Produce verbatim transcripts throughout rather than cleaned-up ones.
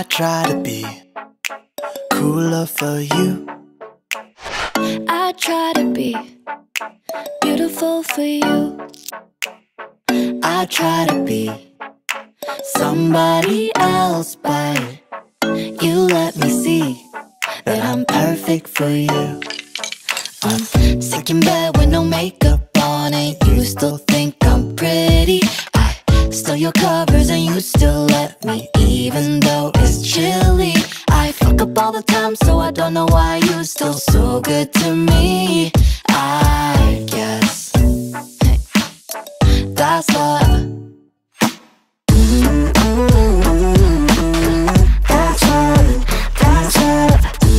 I try to be cooler for you. I try to be beautiful for you. I try to be somebody else, but you let me see that I'm perfect for you. I'm sick in bed with no makeup on and you still think I'm pretty. I steal your covers and you still let me, even though it's chilly. I fuck up all the time, so I don't know why you still so good to me. I guess that's love. That's love. That's love.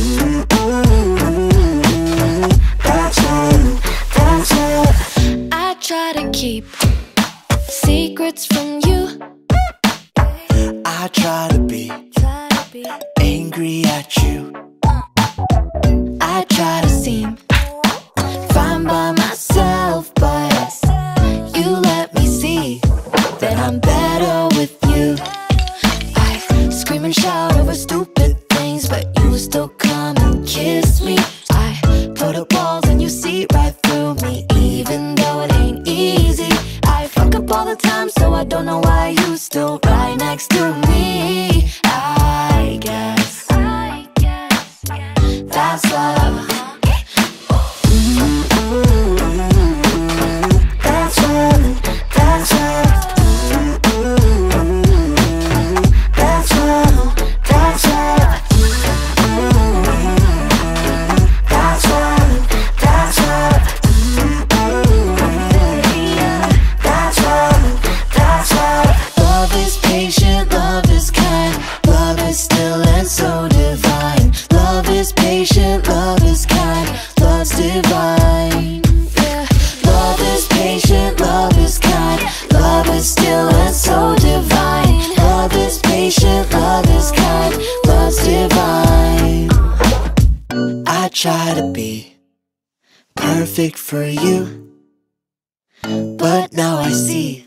That's love. That's love. I try to keep secrets from you. I try to be Try to be angry at you. I try to seem fine by myself, but you let me see that I'm better with you. I scream and shout over stupid things, but you still come and kiss me. I put up walls and you see right through me, even though it ain't easy. I fuck up all the time, so I don't know why you still right next to me. I guess, I guess, that's love. That's love. That's love. That's love. That's love. That's love. That's love. That's love. That's love. Love is patient, love is kind, love is still and so divine. Love is patient, love is kind, love's divine. Yeah. Love is patient, love is kind, love is still and so divine. Love is patient, love is kind, love's divine. I try to be perfect for you, but now I see